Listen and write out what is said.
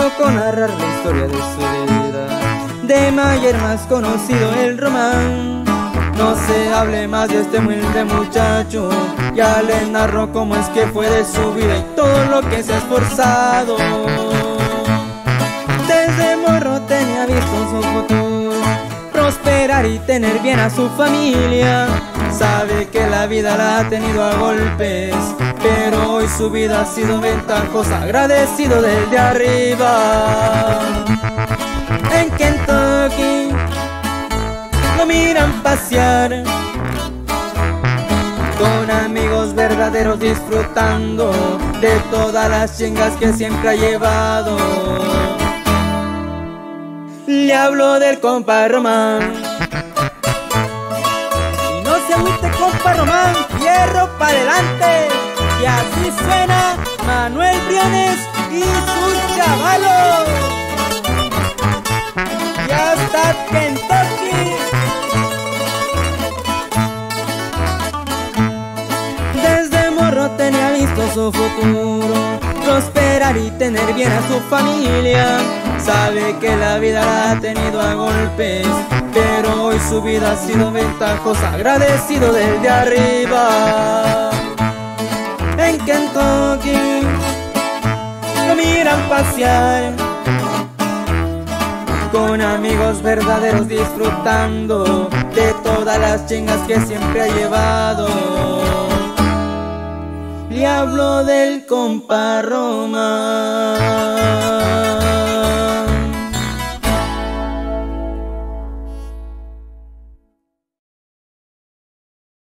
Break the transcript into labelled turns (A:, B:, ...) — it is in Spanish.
A: poco narrar la historia de su vida. De Mayer más conocido el Román. No se hable más de este humilde muchacho. Ya le narro cómo es que fue de su vida y todo lo que se ha esforzado. Desde morro tenía visto su futuro, prosperar y tener bien a su familia. Sabe que la vida la ha tenido a golpes, pero hoy su vida ha sido ventajosa, agradecido del de arriba. En Kentucky lo miran pasear, con amigos verdaderos disfrutando de todas las chingas que siempre ha llevado. Le hablo del compa Román. Y no se agüite, compa Román, hierro para adelante. Y así suena Manuel Briones y sus chavalos. Y hasta Kentucky. Desde morro tenía visto su futuro, prosperar y tener bien a su familia. Sabe que la vida la ha tenido a golpes, pero hoy su vida ha sido ventajosa, agradecido del de arriba. En Kentucky lo miran pasear, con amigos verdaderos disfrutando de todas las chingas que siempre ha llevado. Le hablo del compa Román.